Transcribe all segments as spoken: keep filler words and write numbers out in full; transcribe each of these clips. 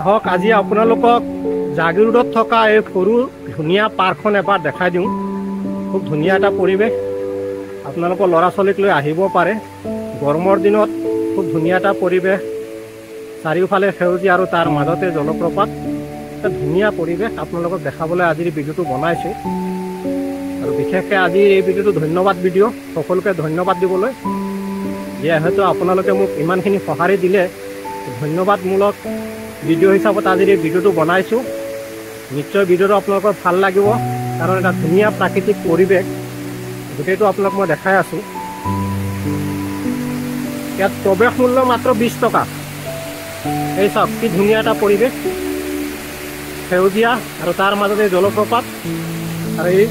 আহক আজি আপোনালোকক জাগিৰোডত থকা এই সৰু ধুনীয়া পাৰ্কখন এবাৰ দেখাই দিওঁ। খুব ধুনীয়া এটা পৰিৱেশ, আপোনালোকৰ ল'ৰা ছোৱালীক লৈ আহিব পাৰে। গৰমৰ দিনত খুব ধুনীয়া এটা পৰিৱেশ, চাৰিওফালে সেউজীয়া আৰু তাৰ মাজতে জলপ্ৰপাত। এটা ধুনীয়া পৰিৱেশ আপোনালোকক দেখাবলৈ আজিৰ ভিডিঅ'টো বনাইছোঁ। আৰু বিশেষকৈ আজিৰ এই ভিডিঅ'টো ধন্যবাদ ভিডিঅ', সকলোকে ধন্যবাদ দিবলৈ, যে হয়তো আপোনালোকে মোক ইমানখিনি সঁহাৰি দিলে। ধন্যবাদমূলক ভিডিঅ' হিচাপত আজিৰ এই ভিডিঅ'টো বনাইছোঁ। নিশ্চয় ভিডিঅ'টো আপোনালোকৰ ভাল লাগিব, কাৰণ এটা ধুনীয়া প্ৰাকৃতিক পৰিৱেশ গোটেইটো আপোনালোক মই দেখাই আছোঁ। ইয়াত প্ৰৱেশ মূল্য মাত্ৰ বিছ টকা। এই চাওক কি ধুনীয়া এটা পৰিৱেশ, সেউজীয়া আৰু তাৰ মাজতে জলপ্ৰপাত। আৰু এই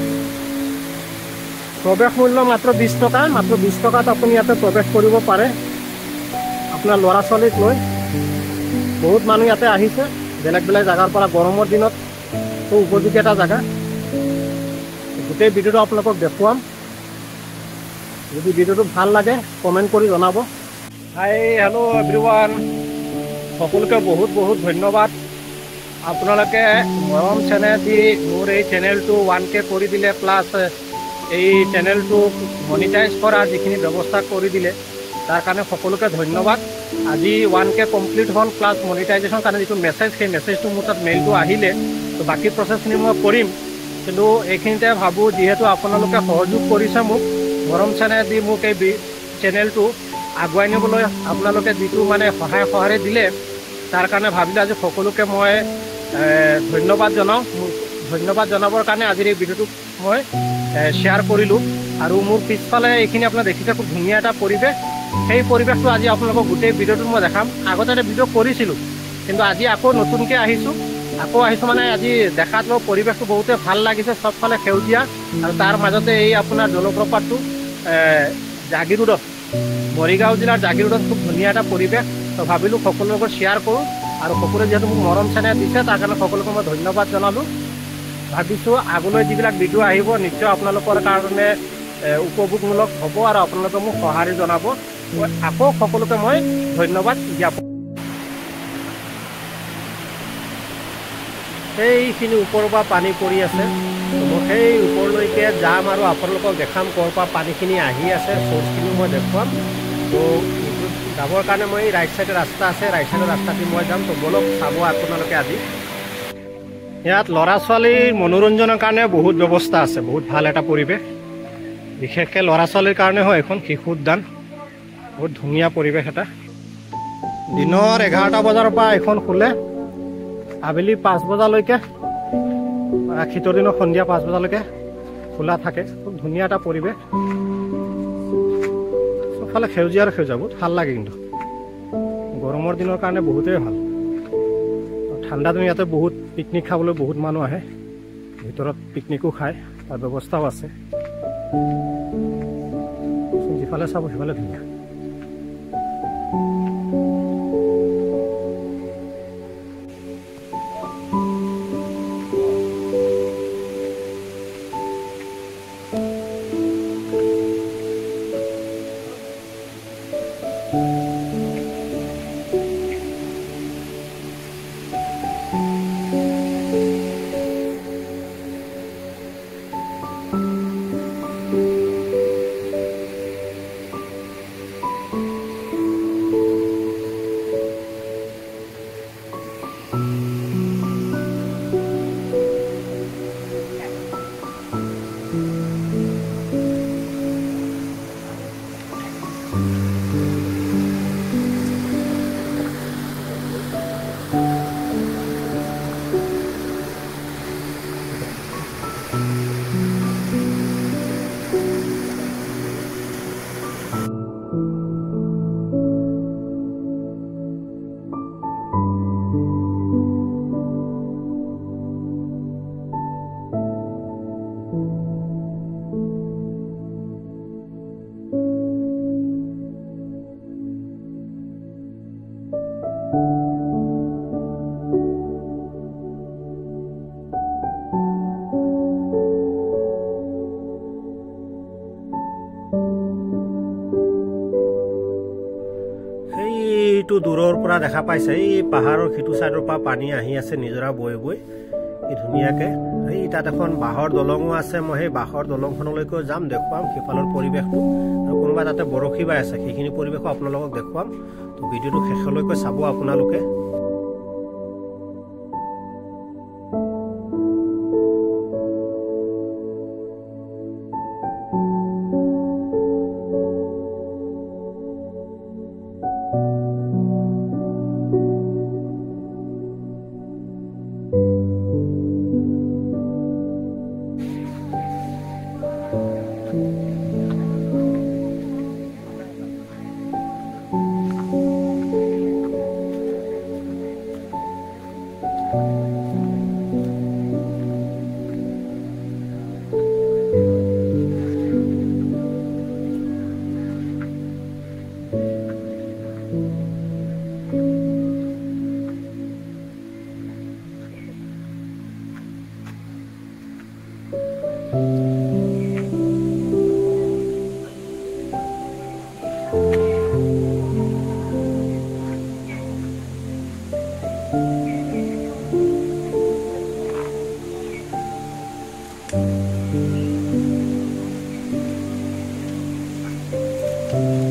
প্ৰৱেশ মূল্য মাত্ৰ বিছ টকা। মাত্ৰ বিছ টকাত আপুনি ইয়াতে প্ৰৱেশ কৰিব পাৰে আপোনাৰ ল'ৰা ছোৱালীক লৈ। বহুত মানুহ ইয়াতে আহিছে বেলেগ বেলেগ জেগাৰ পৰা। গৰমৰ দিনত খুব উপযোগী এটা জেগা। গোটেই ভিডিঅ'টো আপোনালোকক দেখুৱাম। যদি ভিডিঅ'টো ভাল লাগে কমেণ্ট কৰি জনাব। হাই হেল্ল' এভৰিৱান, সকলোকে বহুত বহুত ধন্যবাদ। আপোনালোকে মৰম চেনেহ দি মোৰ এই চেনেলটো ওৱান কে কৰি দিলে, প্লাছ এই চেনেলটো মনিটাইজ কৰা যিখিনি ব্যৱস্থা কৰি দিলে, তাৰ কাৰণে সকলোকে ধন্যবাদ। আজি ওৱান কে কমপ্লিট হ'ল, প্লাছ মনিটাইজেশ্যনৰ কাৰণে যিটো মেছেজ, সেই মেছেজটো মোৰ তাত মেইলটো আহিলে। তো বাকী প্ৰচেছখিনি মই কৰিম, কিন্তু এইখিনিতে ভাবোঁ যিহেতু আপোনালোকে সহযোগ কৰিছে মোক, মৰম চেনেহ দি মোক এই চেনেলটো আগুৱাই নিবলৈ আপোনালোকে যিটো মানে সহায় সঁহাৰি দিলে, তাৰ কাৰণে ভাবিলোঁ আজি সকলোকে মই ধন্যবাদ জনাওঁ। ধন্যবাদ জনাবৰ কাৰণে আজিৰ এই ভিডিঅ'টো মই শ্বেয়াৰ কৰিলোঁ। আৰু মোৰ পিছফালে এইখিনি আপোনাৰ দেখিছে, খুব ধুনীয়া এটা পৰিৱেশ। সেই পৰিৱেশটো আজি আপোনালোকক গোটেই ভিডিঅ'টোত মই দেখাম। আগতে এটা ভিডিঅ' কৰিছিলোঁ, কিন্তু আজি আকৌ নতুনকৈ আহিছোঁ। আকৌ আহিছোঁ মানে আজি দেখাত মোৰ পৰিৱেশটো বহুতেই ভাল লাগিছে। চবফালে সেউজীয়া আৰু তাৰ মাজতে এই আপোনাৰ জলপ্ৰপাতটো জাগিৰোডত, মৰিগাঁও জিলাৰ জাগিৰোডত খুব ধুনীয়া এটা পৰিৱেশ। তো ভাবিলোঁ সকলোৰে লগত শ্বেয়াৰ কৰোঁ। আৰু সকলোৱে যিহেতু মোক মৰম চেনেহ দিছে, তাৰ কাৰণে সকলোকে মই ধন্যবাদ জনালোঁ। ভাবিছোঁ আগলৈ যিবিলাক ভিডিঅ' আহিব নিশ্চয় আপোনালোকৰ কাৰণে উপভোগমূলক হ'ব আৰু আপোনালোকে মোক সঁহাৰি জনাব। আকৌ সকলোকে মই ধন্যবাদ জ্ঞাপন। সেইখিনি ওপৰৰ পৰা পানী পৰি আছে, মই সেই ওপৰলৈকে যাম আৰু আপোনালোকক দেখাম ক'ৰ পৰা পানীখিনি আহি আছে, চ'ৰ্চখিনিও মই দেখুৱাম। তো যাবৰ কাৰণে মই ৰাইট চাইডে ৰাস্তা আছে, ৰাইট চাইডৰ ৰাস্তাটি মই যাম। তো বলক চাব আপোনালোকে। আজি ইয়াত ল'ৰা ছোৱালীৰ মনোৰঞ্জনৰ কাৰণে বহুত ব্যৱস্থা আছে, বহুত ভাল এটা পৰিৱেশ। বিশেষকৈ ল'ৰা ছোৱালীৰ কাৰণে হয় এখন শিশু উদ্যান। বহুত ধুনীয়া পৰিৱেশ এটা। দিনৰ এঘাৰটা বজাৰ পৰা এখন খোলে, আবেলি পাঁচ বজালৈকে, শীতৰ দিনৰ সন্ধিয়া পাঁচ বজালৈকে খোলা থাকে। খুব ধুনীয়া এটা পৰিৱেশ, চবফালে সেউজীয়া আৰু সেউজীয়া, বহুত ভাল লাগে। কিন্তু গৰমৰ দিনৰ কাৰণে বহুতেই ভাল। ঠাণ্ডা দিন ইয়াতে বহুত পিকনিক খাবলৈ বহুত মানুহ আহে, ভিতৰত পিকনিকো খায়, তাৰ ব্যৱস্থাও আছে। যিফালে চাব সিফালে ধুনীয়া। নদীটো দূৰৰ পৰা দেখা পাইছে এই পাহাৰৰ সিটো চাইডৰ পৰা পানী আহি আছে নিজৰা বৈ বৈ কি ধুনীয়াকে এই তাত এখন বাঁহৰ দলঙো আছে মই সেই বাঁহৰ দলংখনলৈকে যাম দেখুৱাম সিফালৰ পৰিৱেশটো আৰু কোনোবা তাতে বৰশী বাই আছে সেইখিনি পৰিৱেশো আপোনালোকক দেখুৱাম তো ভিডিঅ'টো শেষলৈকে চাব আপোনালোকে Thank you.